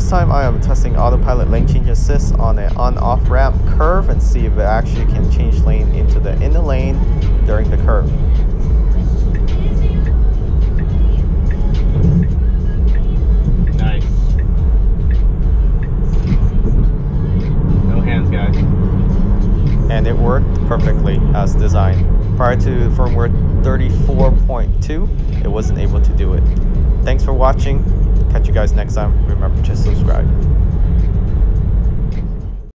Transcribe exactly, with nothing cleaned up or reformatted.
this time I am testing Autopilot lane change assist on an on-off ramp curve and see if it actually can change lane into the inner lane during the curve. Nice. No hands, guys. And it worked perfectly as designed. Prior to firmware thirty-four point two, it wasn't able to do it. Thanks for watching. Catch you guys next time. Remember to subscribe.